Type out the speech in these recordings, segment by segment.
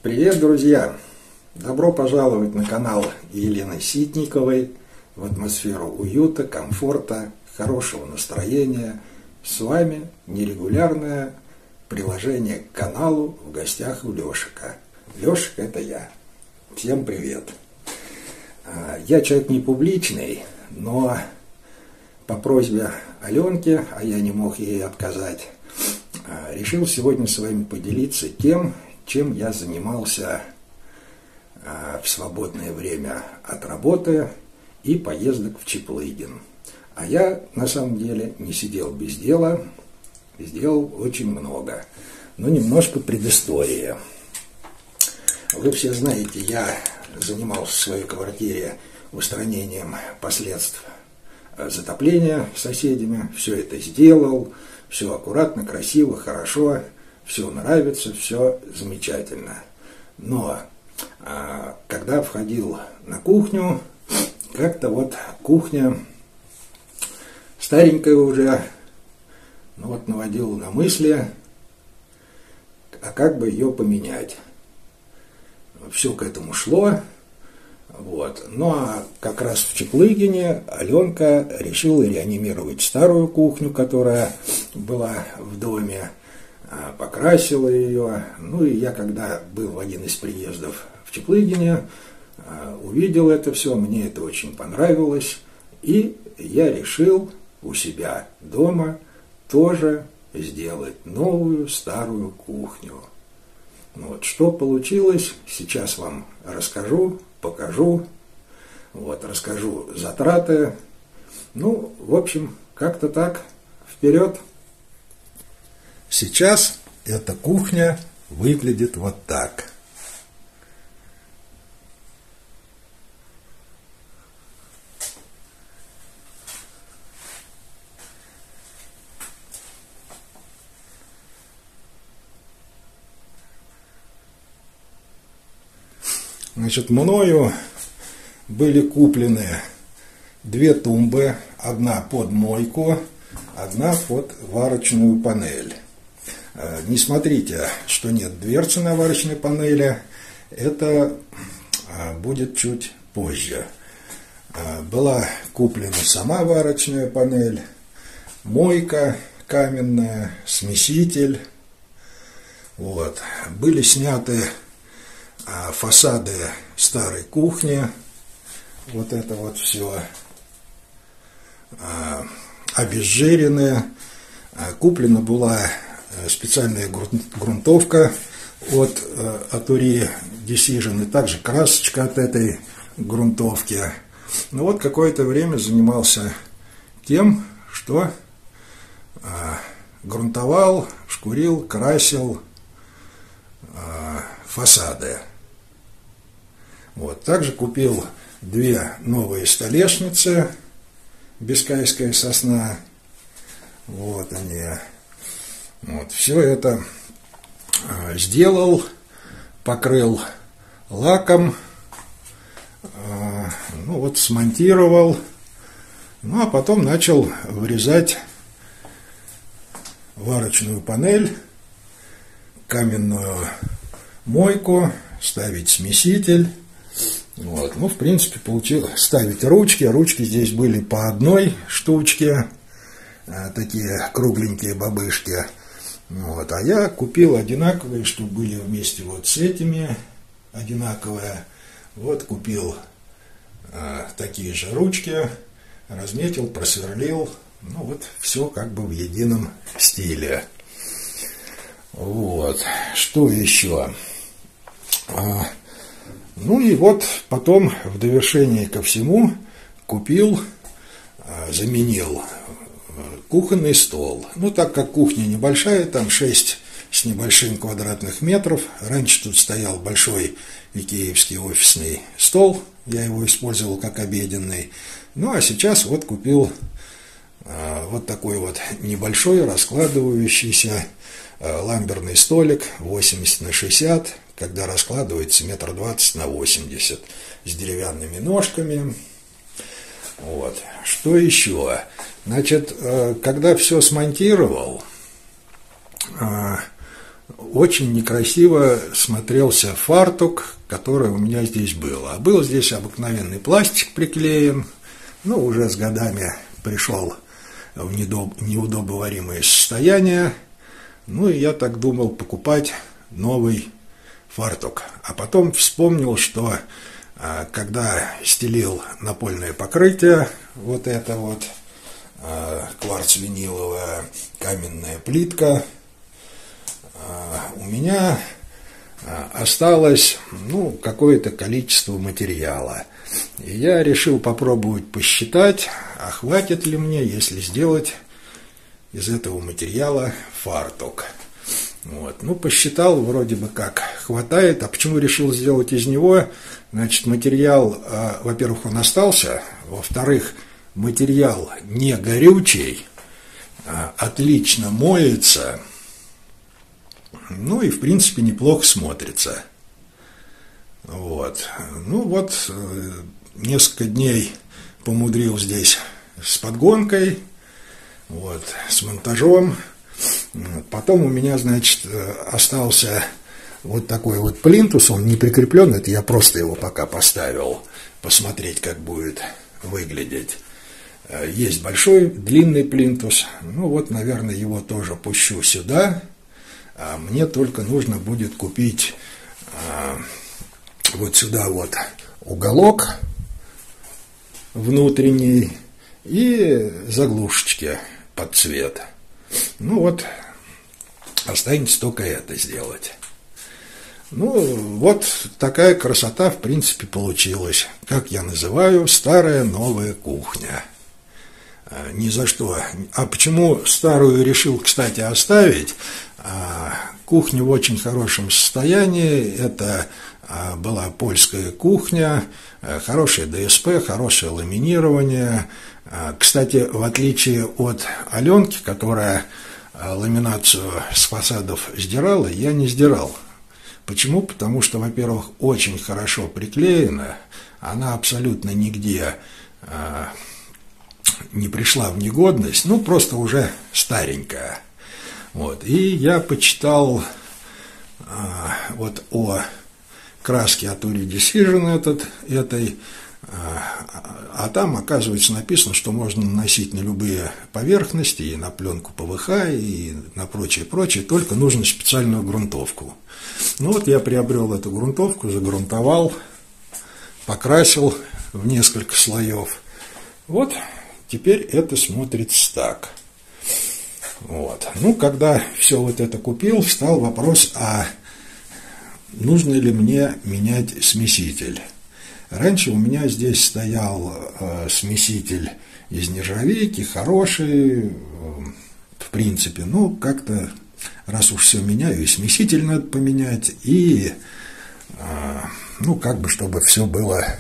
Привет, друзья! Добро пожаловать на канал Елены Ситниковой в атмосферу уюта, комфорта, хорошего настроения. С вами нерегулярное приложение к каналу «В гостях у Лешика». Лешик – это я. Всем привет! Я человек не публичный, но по просьбе Аленки, а я не мог ей отказать, решил сегодня с вами поделиться тем, чем я занимался в свободное время от работы и поездок в Чаплыгин. А я, на самом деле, не сидел без дела, сделал очень много. Но немножко предыстории. Вы все знаете, я занимался в своей квартире устранением последствий затопления соседями. Все это сделал, все аккуратно, красиво, хорошо. Все нравится, все замечательно. Но когда входил на кухню, как-то вот кухня старенькая уже, наводила на мысли, а как бы ее поменять. Все к этому шло. Ну а как раз в Чаплыгине Аленка решила реанимировать старую кухню, которая была в доме. Покрасила ее. И я, когда был в один из приездов в Чаплыгине, увидел это все, мне это очень понравилось, и я решил у себя дома тоже сделать новую старую кухню. Что получилось, сейчас вам расскажу, покажу, расскажу затраты. В общем, как-то так, вперед! Сейчас эта кухня выглядит вот так. Мною были куплены две тумбы, одна под мойку, одна под варочную панель. Не смотрите, что нет дверцы на варочной панели, это будет чуть позже. Была куплена сама варочная панель, мойка каменная, смеситель. Были сняты фасады старой кухни, это все обезжиренные. Куплена была специальная грунтовка от Aturi Decision и также красочка от этой грунтовки. Какое-то время занимался тем, что грунтовал, шкурил, красил фасады. Также купил две новые столешницы, бискайская сосна. Они. Все это сделал, покрыл лаком, смонтировал, а потом начал вырезать варочную панель, каменную мойку, ставить смеситель. В принципе, получилось ставить ручки здесь были по одной штучке, такие кругленькие бабышки. А я купил одинаковые, чтобы были вместе с этими одинаковые. Купил такие же ручки, разметил, просверлил. Все как бы в едином стиле. Что еще? Потом в довершение ко всему купил, заменил кухонный стол. Так как кухня небольшая, там 6 с небольшим квадратных метров. Раньше тут стоял большой икеевский офисный стол. Я его использовал как обеденный. А сейчас купил такой небольшой раскладывающийся ламберный столик 80×60, когда раскладывается 1,20 на 80 с деревянными ножками. Что еще? Когда все смонтировал, очень некрасиво смотрелся фартук, который у меня здесь был. А был здесь обыкновенный пластик приклеен, но уже с годами пришел в неудобоваримое состояние. Ну и я так думал покупать новый фартук. А потом вспомнил, что когда стелил напольное покрытие, вот это вот кварц-виниловая каменная плитка, у меня осталось какое-то количество материала. И я решил попробовать посчитать, а хватит ли мне, если сделать из этого материала фартук. Вот. Посчитал, вроде бы как хватает. А почему решил сделать из него? Значит, материал, во-первых, он остался, во-вторых, материал не горючий, отлично моется, и, в принципе, неплохо смотрится. Вот. Несколько дней помудрил здесь с подгонкой, с монтажом. Потом у меня, значит, остался вот такой вот плинтус, он не прикреплен, это я просто его пока поставил, посмотреть, как будет выглядеть. Есть большой, длинный плинтус, наверное, его тоже пущу сюда. А мне только нужно будет купить вот сюда вот уголок внутренний и заглушечки под цвет. Останется только это сделать. Такая красота, в принципе, получилась. Как я называю, старая новая кухня. Ни за что. А почему старую решил, кстати, оставить? Кухня в очень хорошем состоянии. Это была польская кухня, хорошее ДСП, хорошее ламинирование. Кстати, в отличие от Аленки, которая ламинацию с фасадов сдирала, я не сдирал. Почему? Потому что, во-первых, очень хорошо приклеена, она абсолютно нигде не пришла в негодность, просто уже старенькая. И я почитал о краске от Uri Decision этой, а там, оказывается, написано, что можно наносить на любые поверхности, и на пленку ПВХ, и на прочее, только нужно специальную грунтовку. Я приобрел эту грунтовку, загрунтовал, покрасил в несколько слоев. Теперь это смотрится так. Когда все это купил, встал вопрос, а нужно ли мне менять смеситель. Раньше у меня здесь стоял смеситель из нержавейки, хороший, в принципе, как-то, раз уж все меняю, и смеситель надо поменять, и, чтобы все было,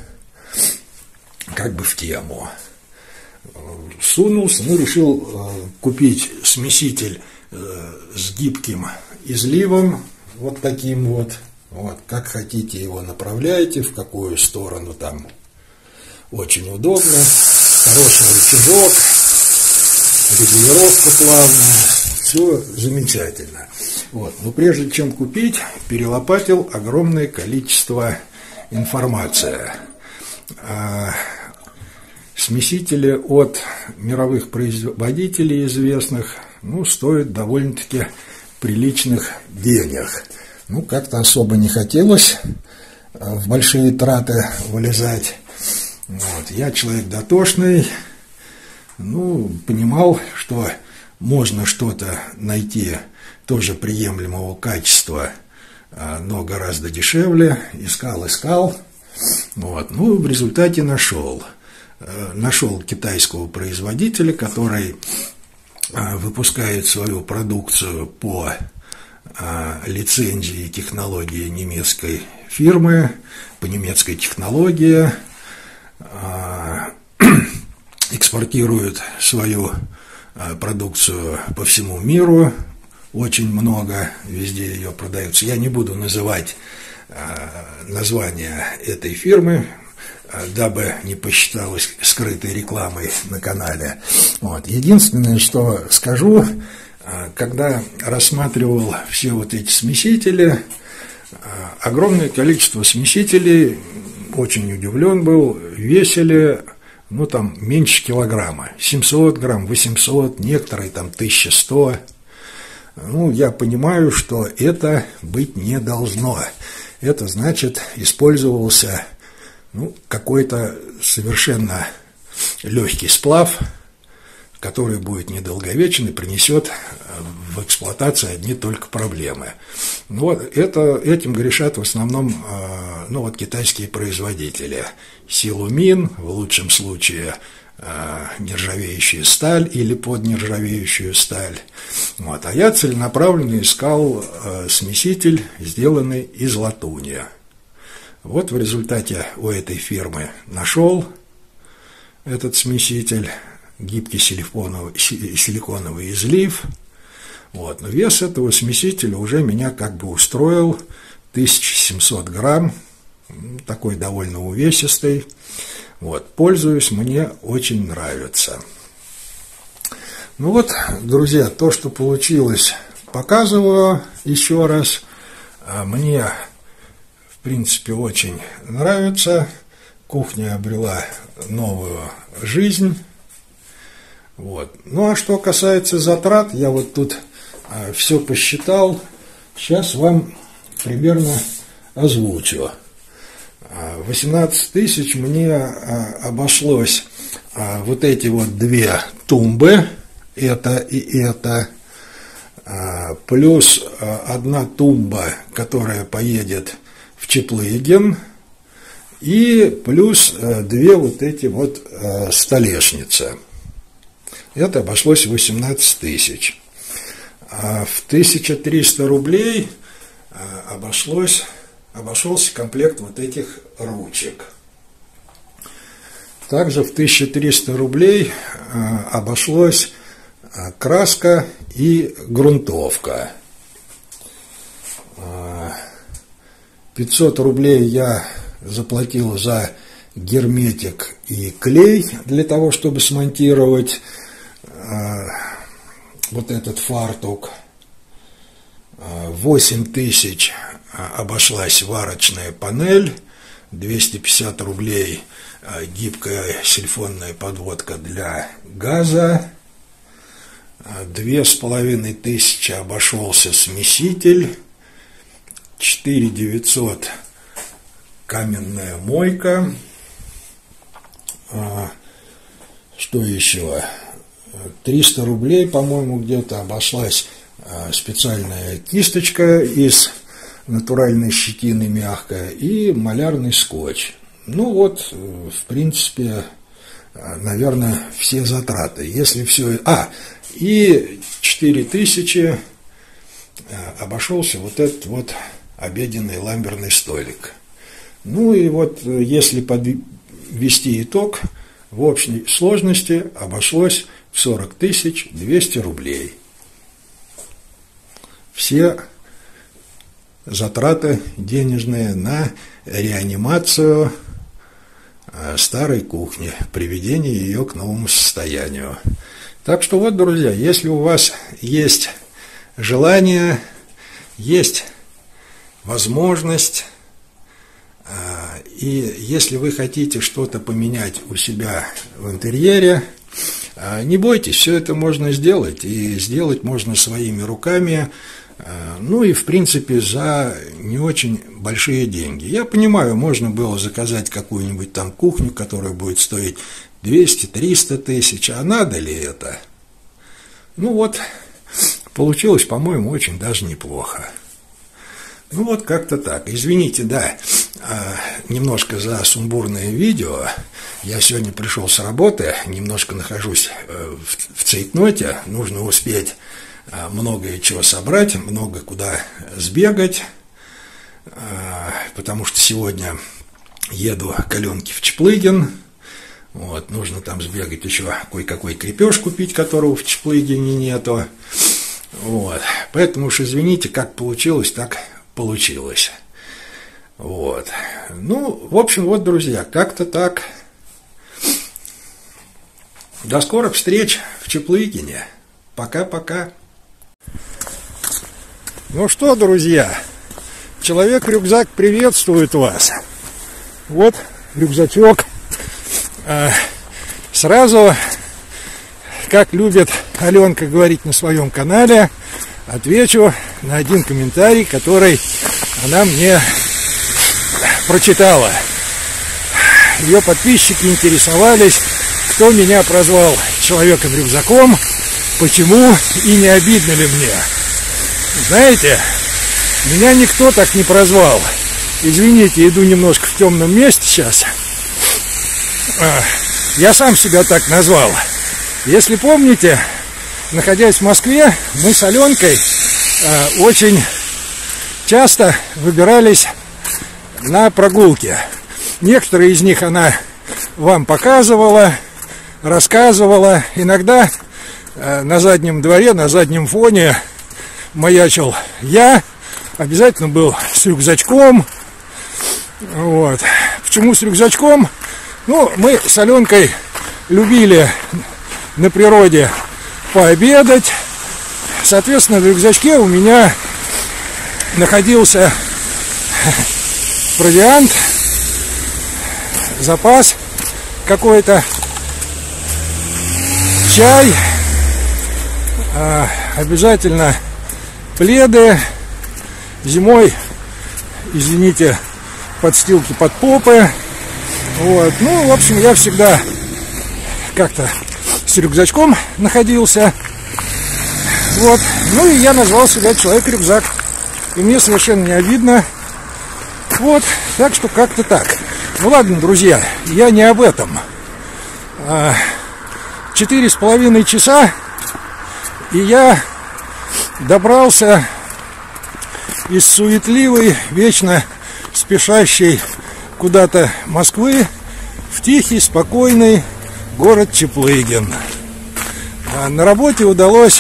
в тему. Сунулся, решил купить смеситель с гибким изливом, вот таким вот. Как хотите его направляете, в какую сторону, там очень удобно, хороший рычажок, регулировка плавная, все замечательно. Но прежде чем купить, перелопатил огромное количество информации. Смесители от мировых производителей известных, стоят довольно-таки приличных денег. Как-то особо не хотелось в большие траты вылезать. Я человек дотошный, понимал, что можно что-то найти тоже приемлемого качества, но гораздо дешевле. Искал. В результате нашел китайского производителя, который выпускает свою продукцию по лицензии и технологии немецкой фирмы, по немецкой технологии, экспортирует свою продукцию по всему миру, очень много, везде ее продается. Я не буду называть название этой фирмы, дабы не посчиталось скрытой рекламой на канале. Единственное, что скажу, когда рассматривал все вот эти смесители, огромное количество смесителей, очень удивлен был, весили, ну, там, меньше килограмма, 700 грамм, 800, некоторые там 1100. Ну, я понимаю, что это быть не должно. Это значит, использовался, ну, какой-то совершенно легкий сплав, который будет недолговечен и принесет в эксплуатации одни только проблемы. Ну, вот этим грешат в основном ну, вот китайские производители. Силумин, в лучшем случае нержавеющая сталь или поднержавеющую сталь. Вот. А я целенаправленно искал смеситель, сделанный из латуни. Вот в результате у этой фирмы нашел этот смеситель, гибкий силиконовый излив. Вот. Но вес этого смесителя уже меня как бы устроил, 1700 грамм, такой довольно увесистый. Вот. Пользуюсь, мне очень нравится. Ну вот, друзья, то, что получилось, показываю еще раз. Мне, в принципе, очень нравится. Кухня обрела новую жизнь. Вот. Ну, а что касается затрат, я вот тут все посчитал. Сейчас вам примерно озвучу. 18 тысяч мне обошлось вот эти вот две тумбы, это и это, плюс одна тумба, которая поедет в Чеплыгин, и плюс две вот эти вот столешницы. Это обошлось 18 тысяч. В 1300 рублей обошелся комплект вот этих ручек. Также в 1300 рублей обошлась краска и грунтовка. 500 рублей я заплатил за герметик и клей для того, чтобы смонтировать вот этот фартук. 8 тысяч обошлась варочная панель, 250 рублей гибкая сильфонная подводка для газа, 2500 обошелся смеситель, 4900 каменная мойка, что еще? 300 рублей, по-моему, где-то обошлась специальная кисточка из натуральной щетины мягкая и малярный скотч. Ну вот, в принципе, наверное, все затраты. Если все... и 4000 обошелся вот этот вот обеденный ламберный столик. Ну и вот, если подвести итог, в общей сложности обошлось в 40 200 рублей. Все затраты денежные на реанимацию старой кухни, приведение ее к новому состоянию. Так что вот, друзья, если у вас есть желание, есть возможность, и если вы хотите что-то поменять у себя в интерьере, не бойтесь, все это можно сделать, и сделать можно своими руками, ну и в принципе за не очень большие деньги. Я понимаю, можно было заказать какую-нибудь там кухню, которая будет стоить 200-300 тысяч, а надо ли это? Ну вот, получилось, по-моему, очень даже неплохо. Ну вот как-то так. Извините, да, немножко за сумбурное видео. Я сегодня пришел с работы, немножко нахожусь в цейтноте, нужно успеть многое чего собрать, много куда сбегать, потому что сегодня еду к Аленке в Чеплыгин. Вот, нужно там сбегать еще кое-какой крепеж купить, которого в Чеплыгине нету. Вот, поэтому уж извините, как получилось, так получилось. Вот. Ну, в общем, вот, друзья, как-то так. До скорых встреч в Чеплыгине. Пока-пока. Ну что, друзья, Человек-рюкзак приветствует вас. Вот рюкзачок. Сразу, как любит Аленка говорить на своем канале, отвечу на один комментарий, который она мне прочитала. Ее подписчики интересовались, кто меня прозвал Человеком-рюкзаком, почему и не обидно ли мне. Знаете, меня никто так не прозвал. Извините, иду немножко в темном месте сейчас. Я сам себя так назвал. Если помните, находясь в Москве, мы с Аленкой очень часто выбирались на прогулки. Некоторые из них она вам показывала, рассказывала. Иногда на заднем дворе, на заднем фоне маячил я. Обязательно был с рюкзачком. Вот. Почему с рюкзачком? Ну, мы с Аленкой любили на природе пообедать. Соответственно, в рюкзачке у меня находился провиант, запас какой-то, чай, обязательно пледы, зимой, извините, подстилки под попы. Вот. Ну, в общем, я всегда как-то с рюкзачком находился. Вот. Ну и я назвал себя Человек-рюкзак. И мне совершенно не обидно. Вот. Так что как-то так. Ну ладно, друзья, я не об этом. 4,5 часа, и я добрался из суетливой, вечно спешащей куда-то Москвы в тихий, спокойный город Чаплыгин. На работе удалось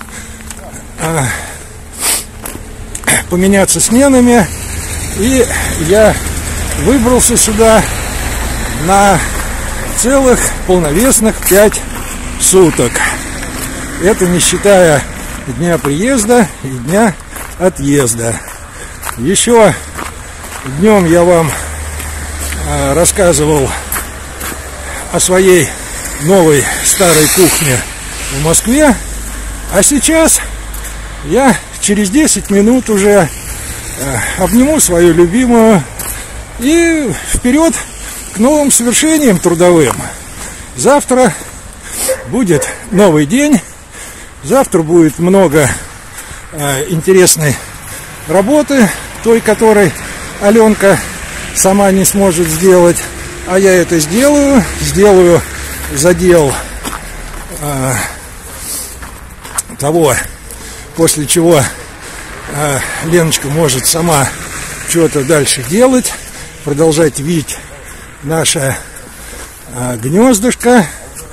поменяться сменами, и я выбрался сюда на целых полновесных 5 суток. Это не считая дня приезда и дня отъезда. Еще днем я вам рассказывал о своей новой старой кухне в Москве, а сейчас я через 10 минут уже обниму свою любимую и вперед к новым свершениям трудовым. Завтра будет новый день, завтра будет много интересной работы, той, которой Аленка сама не сможет сделать, а я это сделаю задел того, после чего Леночка может сама что-то дальше делать, продолжать вить наше гнездышко.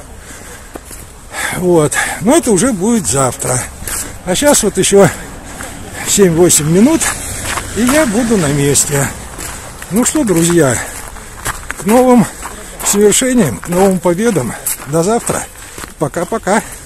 Вот. Но это уже будет завтра. А сейчас вот еще 7-8 минут, и я буду на месте. Ну что, друзья, к новым свершениям, к новым победам. До завтра. Пока-пока.